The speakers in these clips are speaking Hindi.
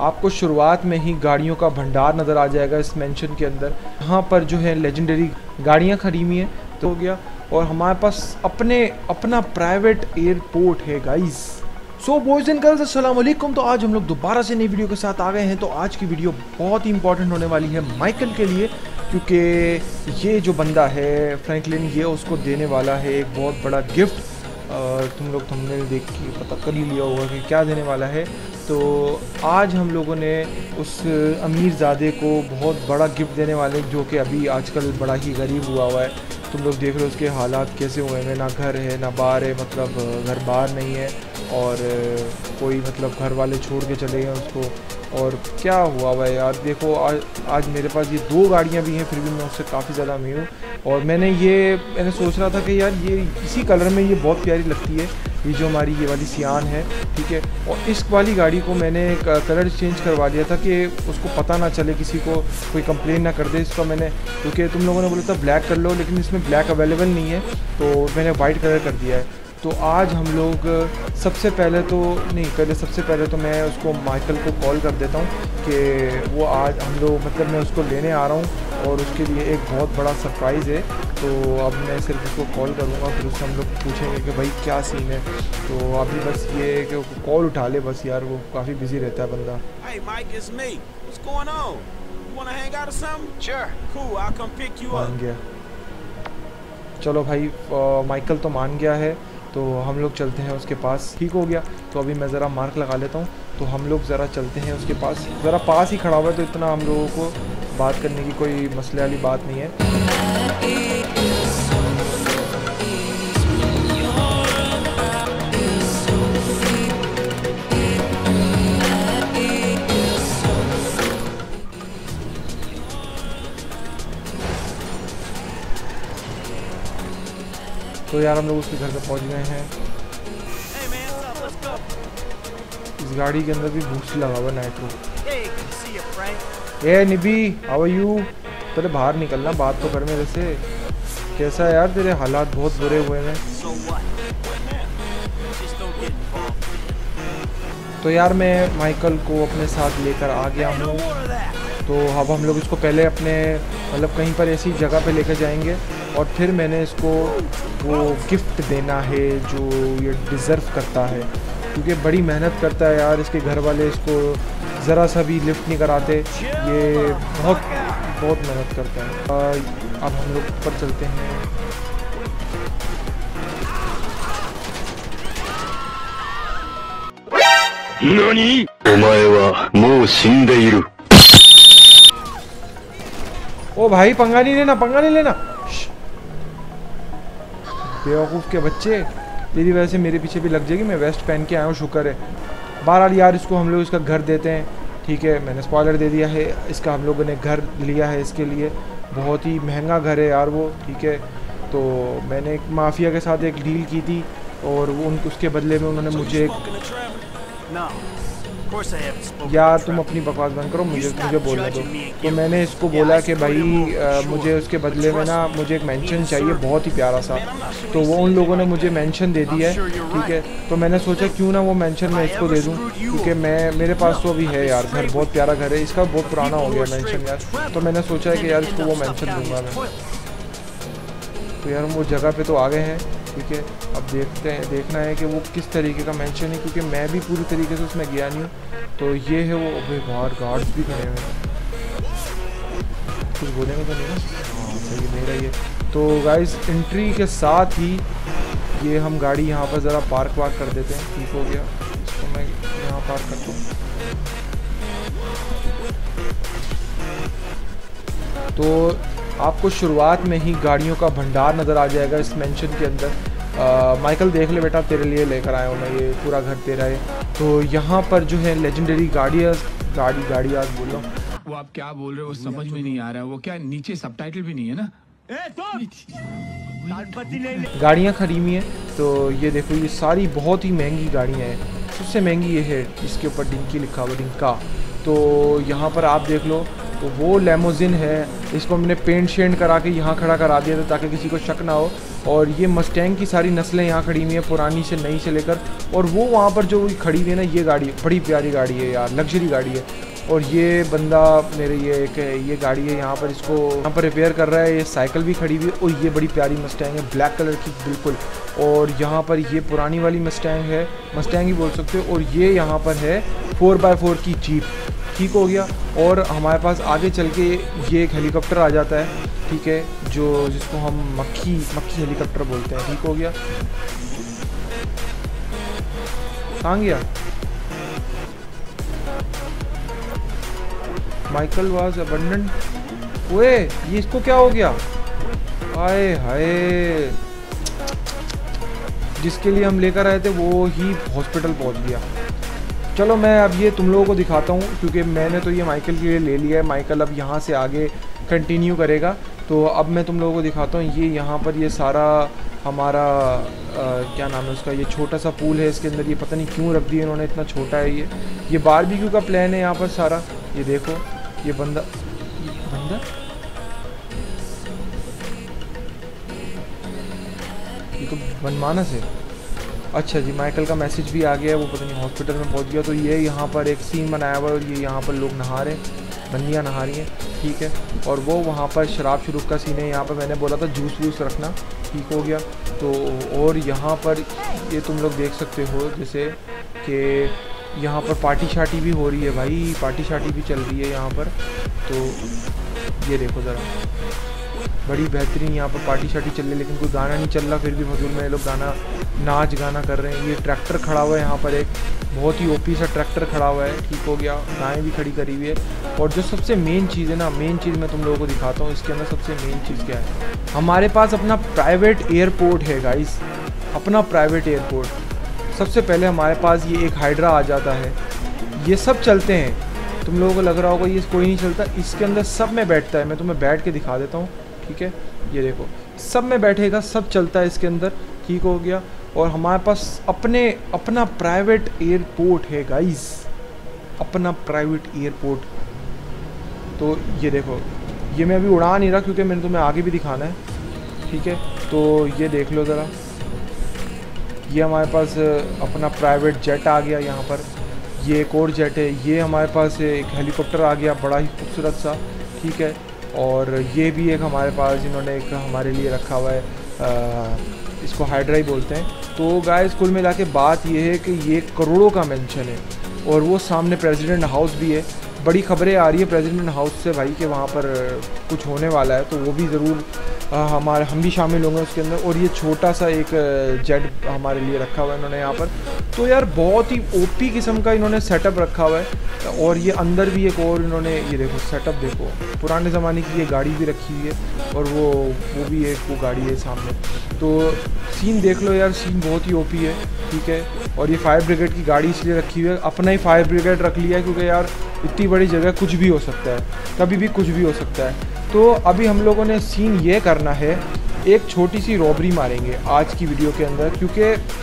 आपको शुरुआत में ही गाड़ियों का भंडार नज़र आ जाएगा इस मेंशन के अंदर। यहाँ पर जो है लेजेंडरी गाड़ियाँ खड़ी हुई हैं तो हो गया, और हमारे पास अपना प्राइवेट एयरपोर्ट है guys. So boys and girls अस्सलाम वालेकुम। तो आज हम लोग दोबारा से नई वीडियो के साथ आ गए हैं। तो आज की वीडियो बहुत ही इंपॉर्टेंट होने वाली है माइकल के लिए, क्योंकि ये जो बंदा है फ्रैंकलिन, ये उसको देने वाला है एक बहुत बड़ा गिफ्ट। तुम लोग थंबनेल देख के पता कर ही लिया होगा कि क्या देने वाला है। तो आज हम लोगों ने उस अमीरज़ादे को बहुत बड़ा गिफ्ट देने वाले, जो कि अभी आजकल बड़ा ही गरीब हुआ है। तुम लोग देख रहे हो उसके हालात कैसे हुए हैं, ना घर है ना बार है, मतलब घर बार नहीं है, और कोई मतलब घर वाले छोड़ के चले गए उसको। और क्या हुआ है यार, देखो आज मेरे पास ये 2 गाड़ियाँ भी हैं, फिर भी मैं उससे काफ़ी ज़्यादा अमीर हूँ। और मैंने सोच रहा था कि यार ये इसी कलर में ये बहुत प्यारी लगती है, ये जो हमारी ये वाली सियान है, ठीक है। और इस वाली गाड़ी को मैंने कलर चेंज करवा लिया था कि उसको पता ना चले, किसी को कोई कंप्लेन ना कर दे इसका। मैंने क्योंकि तुम लोगों ने बोला था ब्लैक कर लो, लेकिन इसमें ब्लैक अवेलेबल नहीं है, तो मैंने वाइट कलर कर दिया है। तो आज हम लोग सबसे पहले तो मैं उसको माइकल को कॉल कर देता हूँ कि वो आज हम लोग मतलब मैं उसको लेने आ रहा हूँ, और उसके लिए एक बहुत बड़ा सरप्राइज़ है। तो अब मैं सिर्फ उसको कॉल करूँगा, फिर उससे हम लोग पूछेंगे कि भाई क्या सीन है। तो अभी बस ये है कि कॉल उठा ले बस यार, वो काफ़ी बिजी रहता है बंदा। मान गया, चलो भाई माइकल तो मान गया है, तो हम लोग चलते हैं उसके पास। ठीक हो गया, तो अभी मैं ज़रा मार्क लगा लेता हूँ। तो हम लोग ज़रा चलते हैं उसके पास, ज़रा पास ही खड़ा हुआ है, तो इतना हम लोगों को बात करने की कोई मसले वाली बात नहीं है। तो यार हम लोग उसके घर पे पहुंच गए हैं। इस गाड़ी के अंदर भी बूस्ट लगा हुआ नाइट्रो। ए निबी, हाउ आर यू? तेरे बाहर निकलना, बात तो कर मेरे से। कैसा है यार, तेरे हालात बहुत बुरे हुए हैं। तो यार मैं माइकल को अपने साथ लेकर आ गया हूँ। तो अब हम लोग इसको पहले अपने मतलब कहीं पर ऐसी जगह पे लेकर जाएंगे, और फिर मैंने इसको वो गिफ्ट देना है जो ये डिज़र्व करता है, क्योंकि बड़ी मेहनत करता है यार। इसके घर वाले इसको ज़रा सा भी लिफ्ट नहीं कराते, ये बहुत मेहनत करता है। अब हम लोग ऊपर चलते हैं। नानी? ओमाए वा मो शिंदे इरु। ओ भाई पंगा नहीं लेना। बेवकूफ़ के बच्चे, तेरी वजह से मेरे पीछे भी लग जाएगी। मैं वेस्ट पहन के आया हूँ, शुक्र है। बहरहाल यार इसको हम लोग इसका घर देते हैं, ठीक है। मैंने स्पॉइलर दे दिया है, इसका हम लोगों ने घर लिया है इसके लिए। बहुत ही महंगा घर है यार वो, ठीक है। तो मैंने एक माफिया के साथ एक डील की थी, और वो उसके बदले में उन्होंने मुझे यार तुम अपनी बकवास बंद करो, मुझे बोलने दो। तो मैंने इसको बोला कि भाई मुझे उसके बदले में ना मुझे एक मेंशन चाहिए बहुत ही प्यारा सा। तो वो उन लोगों ने मुझे मेंशन दे दी है, ठीक है। तो मैंने सोचा क्यों ना वो मेंशन मैं इसको दे दूं, क्योंकि मेरे पास तो अभी है यार घर, बहुत प्यारा घर है इसका, बहुत पुराना हो गया मेंशन यार। तो मैंने सोचा है कि यार इसको वो मेंशन दूंगा मैं। तो यार हम वो जगह पे तो आ गए हैं, ठीक है। अब देखना है कि वो किस तरीके का मेंशन है, क्योंकि मैं भी पूरी तरीके से उसमें गया नहीं हूँ। तो ये है वो। अबे बाहर गार्ड्स भी खड़े हुए हैं, कुछ बोलेंगे तो नहीं ना? हाँ सही मेरा ये। तो गाइस एंट्री के साथ ही ये हम गाड़ी यहाँ पर ज़रा पार्क कर देते हैं। ठीक हो गया, इसको मैं यहाँ पार्क करता हूँ। तो आपको शुरुआत में ही गाड़ियों का भंडार नज़र आ जाएगा इस मेंशन के अंदर। माइकल देख ले बेटा, तेरे लिए लेकर आया हूँ मैं, ये पूरा घर तेरा है। तो यहाँ पर जो है लेजेंडरी गाड़ी आज बोल रहा हूँ। वो आप क्या बोल रहे हो, वो समझ में नहीं आ रहा है। वो क्या नीचे सबटाइटल भी नहीं है ना? गाड़ियाँ खड़ी हुई हैं। तो ये देखो, ये सारी बहुत ही महंगी गाड़ियाँ हैं। सबसे महंगी ये है, इसके ऊपर डिंकी लिखा हुआ, डिंका। तो यहाँ पर आप देख लो, तो वो लेमोजिन है। इसको हमने पेंट शेंट करा के यहाँ खड़ा करा दिया था ताकि किसी को शक ना हो। और ये मस्टैंग की सारी नस्लें यहाँ खड़ी हुई हैं, पुरानी से नई से लेकर। और वो वहाँ पर जो खड़ी हुई है ना, ये गाड़ी बड़ी प्यारी गाड़ी है यार, लग्जरी गाड़ी है। और ये बंदा मेरे ये गाड़ी है यहाँ पर, इसको यहाँ पर रिपेयर कर रहा है। ये साइकिल भी खड़ी हुई है और ये बड़ी प्यारी मस्टैंग है, ब्लैक कलर की बिल्कुल। और यहाँ पर ये पुरानी वाली मस्टैंग है, मस्टैंग ही बोल सकते हो। और ये यहाँ पर है 4x4 की जीप, ठीक हो गया। और हमारे पास आगे चल के ये एक हेलीकॉप्टर आ जाता है, ठीक है, जिसको हम मक्खी हेलीकॉप्टर बोलते हैं, ठीक हो गया। कहाँ गया? Michael was abandon. ओए ये इसको क्या हो गया? आए हाय, जिसके लिए हम लेकर आए थे वो ही हॉस्पिटल पहुंच गया। चलो मैं अब ये तुम लोगों को दिखाता हूँ, क्योंकि मैंने तो ये माइकल के लिए ले लिया है। माइकल अब यहाँ से आगे कंटिन्यू करेगा। तो अब मैं तुम लोगों को दिखाता हूँ। ये यहाँ पर ये सारा हमारा क्या नाम है उसका, ये छोटा सा पूल है। इसके अंदर ये पता नहीं क्यों रख दिया इन्होंने, इतना छोटा है ये बारबेक्यू का प्लान है यहाँ पर सारा। ये देखो ये बंदा ये तो मनमानस है। अच्छा जी, माइकल का मैसेज भी आ गया है, वो पता नहीं हॉस्पिटल में पहुंच गया। तो ये यहाँ पर एक सीन बनाया हुआ है और ये यहाँ पर लोग नहा रहे हैं, बंदियाँ नहा रही हैं, ठीक है। और वो वहाँ पर शराब शुरू का सीन है। यहाँ पर मैंने बोला था जूस वूस रखना, ठीक हो गया। तो और यहाँ पर ये तुम लोग देख सकते हो जैसे कि यहाँ पर पार्टी शार्टी भी हो रही है भाई, पार्टी शार्टी भी चल रही है यहाँ पर। तो ये देखो ज़रा, बड़ी बेहतरीन यहाँ पर पार्टी शार्टी चल रही है, लेकिन कोई गाना नहीं चल रहा, फिर भी फजूल में ये लोग नाच गाना कर रहे हैं। ये ट्रैक्टर खड़ा हुआ है यहाँ पर, एक बहुत ही ओपी सा ट्रैक्टर खड़ा हुआ है, ठीक हो गया। गायें भी खड़ी करी हुई है। और जो सबसे मेन चीज़ है ना, मेन चीज़ मैं तुम लोगों को दिखाता हूँ। इसके अंदर सबसे मेन चीज़ क्या है, हमारे पास अपना प्राइवेट एयरपोर्ट है गाइस, अपना प्राइवेट एयरपोर्ट। सबसे पहले हमारे पास ये एक हाइड्रा आ जाता है, ये सब चलते हैं। तुम लोगों को लग रहा होगा ये कोई नहीं चलता, इसके अंदर सब में बैठता है। मैं तुम्हें बैठ के दिखा देता हूँ, ठीक है। ये देखो सब में बैठेगा, सब चलता है इसके अंदर, ठीक हो गया। और हमारे पास अपना प्राइवेट एयरपोर्ट है गाइस, अपना प्राइवेट एयरपोर्ट। तो ये देखो, ये मैं अभी उड़ा नहीं रहा क्योंकि मैंने तुम्हें आगे भी दिखाना है, ठीक है। तो ये देख लो ज़रा, ये हमारे पास अपना प्राइवेट जेट आ गया यहाँ पर। ये एक और जेट है, ये हमारे पास एक हेलीकॉप्टर आ गया, बड़ा ही खूबसूरत सा, ठीक है। और ये भी एक हमारे पास इन्होंने एक हमारे लिए रखा हुआ है, इसको हाइड्रा ही बोलते हैं। तो गाइस कुल मिला के बात ये है कि ये करोड़ों का मेंशन है। और वो सामने प्रेसिडेंट हाउस भी है, बड़ी खबरें आ रही है प्रेसिडेंट हाउस से भाई कि वहाँ पर कुछ होने वाला है, तो वो भी ज़रूर हम भी शामिल होंगे उसके अंदर। और ये छोटा सा एक जेट हमारे लिए रखा हुआ है इन्होंने यहाँ पर। तो यार बहुत ही ओपी किस्म का इन्होंने सेटअप रखा हुआ है। और ये अंदर भी एक और इन्होंने, ये देखो सेटअप देखो, पुराने ज़माने की ये गाड़ी भी रखी हुई है। और वो भी एक वो गाड़ी है सामने। तो सीन देख लो यार, सीन बहुत ही ओपी है, ठीक है। और ये फायर ब्रिगेड की गाड़ी इसलिए रखी हुई है, अपना ही फायर ब्रिगेड रख लिया है, क्योंकि यार इतनी बड़ी जगह कुछ भी हो सकता है, कभी भी कुछ भी हो सकता है। तो अभी हम लोगों ने सीन ये करना है, एक छोटी सी रॉबरी मारेंगे आज की वीडियो के अंदर, क्योंकि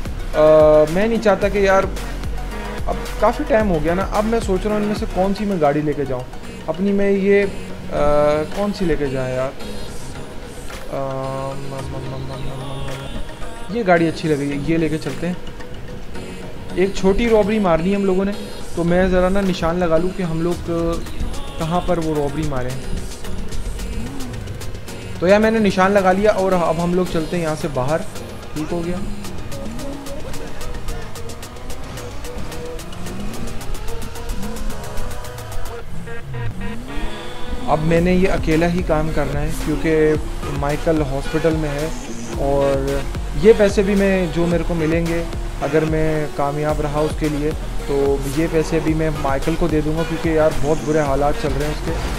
मैं नहीं चाहता कि यार अब काफ़ी टाइम हो गया ना। अब मैं सोच रहा हूँ इनमें से कौन सी मैं गाड़ी लेके जाऊँ अपनी। मैं ये कौन सी लेके जाएँ यार, ये गाड़ी अच्छी लग रही है, ये लेके चलते हैं। एक छोटी रॉबरी मारनी है हम लोगों ने, तो मैं ज़रा ना निशान लगा लूँ कि हम लोग कहाँ पर वो रॉबरी मारें। तो यार मैंने निशान लगा लिया और अब हम लोग चलते हैं यहाँ से बाहर, ठीक हो गया। अब मैंने ये अकेला ही काम करना है क्योंकि माइकल हॉस्पिटल में है। और ये पैसे भी मैं जो मेरे को मिलेंगे अगर मैं कामयाब रहा उसके लिए, तो ये पैसे भी मैं माइकल को दे दूंगा, क्योंकि यार बहुत बुरे हालात चल रहे हैं उसके।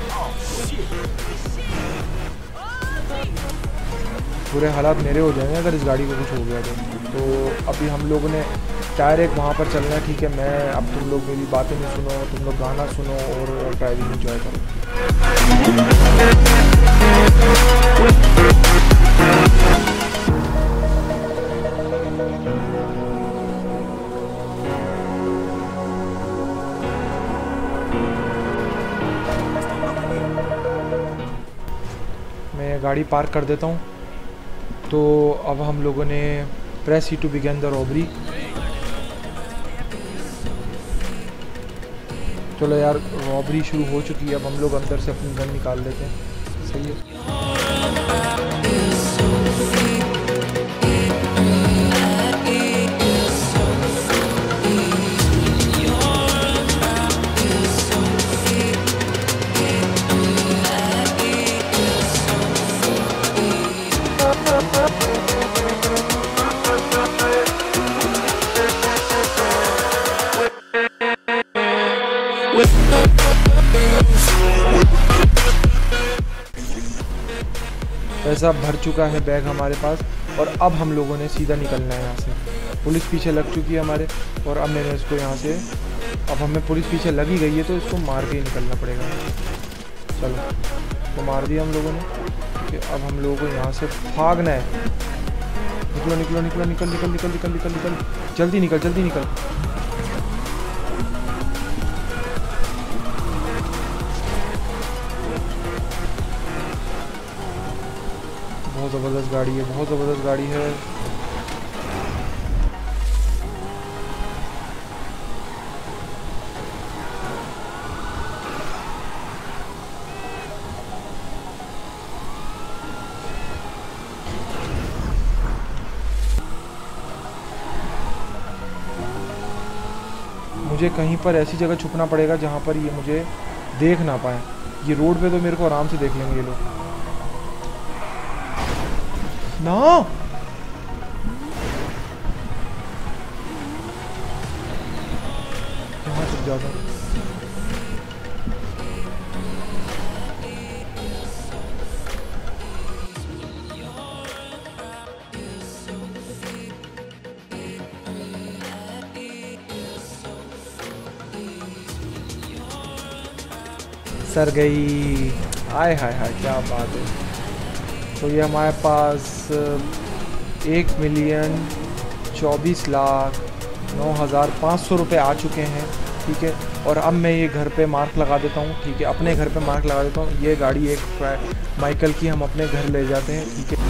बुरे हालात मेरे हो जाएंगे अगर इस गाड़ी को कुछ हो गया तो अभी हम लोगों ने डायरेक्ट वहाँ पर चलना है, ठीक है। मैं अब तुम लोग मेरी बातें नहीं सुनो, तुम लोग गाना सुनो और ड्राइविंग एंजॉय करो। गाड़ी पार्क कर देता हूँ। तो अब हम लोगों ने प्रेस ही टू बिगिन द रॉबरी। चलो यार, रॉबरी शुरू हो चुकी है। अब हम लोग अंदर से अपनी गन निकाल लेते हैं। सही है। पैसा भर चुका है बैग हमारे पास, और अब हम लोगों ने सीधा निकलना है यहाँ से। पुलिस पीछे लग चुकी है हमारे, और अब मैंने इसको यहाँ से, अब हमें पुलिस पीछे लगी गई है तो इसको मार के ही निकलना पड़ेगा। चलो, तो मार दिया हम लोगों ने। ठीक है, अब हम लोगों को यहाँ से भागना है। निकलो निकलो निकलो, निकल निकल निकल निकल निकल निकल, जल्दी निकल जल्दी निकल। बहुत ज़बरदस्त गाड़ी है, बहुत ज़बरदस्त गाड़ी है। मुझे कहीं पर ऐसी जगह छुपना पड़ेगा जहाँ पर ये मुझे देख ना पाए। ये रोड पे तो मेरे को आराम से देख लेंगे ये लोग ना। यहाँ छुप जाता हूँ। सर गई। आय हाय हाय, क्या बात है। तो ये हमारे पास 1,24,09,500 रुपये आ चुके हैं। ठीक है, और अब मैं ये घर पे मार्क लगा देता हूँ। ठीक है, अपने घर पे मार्क लगा देता हूँ। ये गाड़ी एक माइकल की हम अपने घर ले जाते हैं। ठीक है,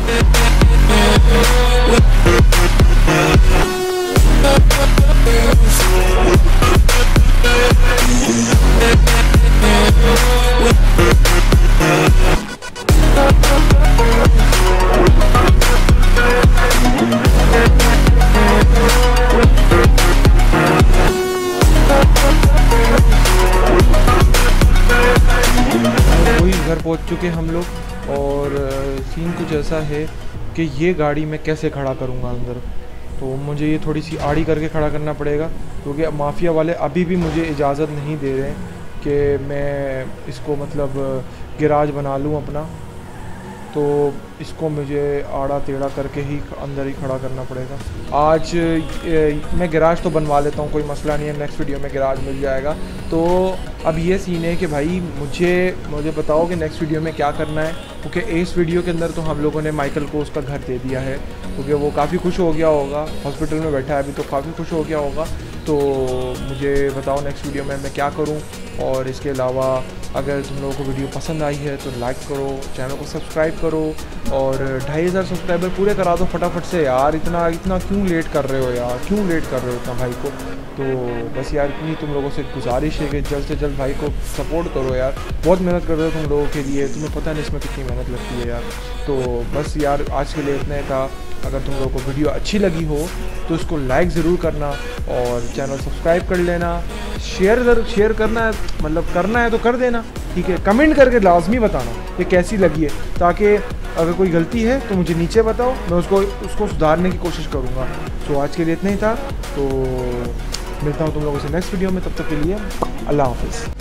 घर पहुंच चुके हम लोग, और सीन कुछ ऐसा है कि ये गाड़ी मैं कैसे खड़ा करूंगा अंदर। तो मुझे ये थोड़ी सी आड़ी करके खड़ा करना पड़ेगा, क्योंकि माफिया वाले अभी भी मुझे इजाज़त नहीं दे रहे हैं कि मैं इसको मतलब गैराज बना लूँ अपना। तो इसको मुझे आड़ा टेढ़ा करके ही अंदर ही खड़ा करना पड़ेगा। आज मैं गैराज तो बनवा लेता हूँ, कोई मसला नहीं है। नेक्स्ट वीडियो में गैराज मिल जाएगा। तो अब ये सीन है कि भाई मुझे बताओ कि नेक्स्ट वीडियो में क्या करना है, क्योंकि इस वीडियो के अंदर तो हम लोगों ने माइकल को उसका घर दे दिया है, क्योंकि वो काफ़ी खुश हो गया होगा। हॉस्पिटल में बैठा है अभी, तो काफ़ी खुश हो गया होगा। तो मुझे बताओ नेक्स्ट वीडियो में मैं क्या करूं। और इसके अलावा अगर तुम लोगों को वीडियो पसंद आई है तो लाइक करो, चैनल को सब्सक्राइब करो, और 2500 सब्सक्राइबर पूरे करा दो फटाफट से यार। इतना क्यों लेट कर रहे हो यार, क्यों लेट कर रहे हो इतना भाई को। तो बस यार इतनी तुम लोगों से गुजारिश है कि जल्द से जल्द भाई को सपोर्ट करो यार। बहुत मेहनत कर रहे हो तुम लोगों के लिए, तुम्हें पता नहीं इसमें कितनी मेहनत लगती है यार। तो बस यार आज के लिए इतना ही था। अगर तुम लोगों को वीडियो अच्छी लगी हो तो इसको लाइक ज़रूर करना, और चैनल सब्सक्राइब कर लेना। शेयर करना है, मतलब करना है तो कर देना। ठीक है, कमेंट करके लाजमी बताना ये कैसी लगी है, ताकि अगर कोई गलती है तो मुझे नीचे बताओ, मैं उसको सुधारने की कोशिश करूँगा। तो आज के लिए इतना ही था। तो मिलता हूँ तुम लोगों से नेक्स्ट वीडियो में, तब तक के लिए अल्लाह हाफिज़।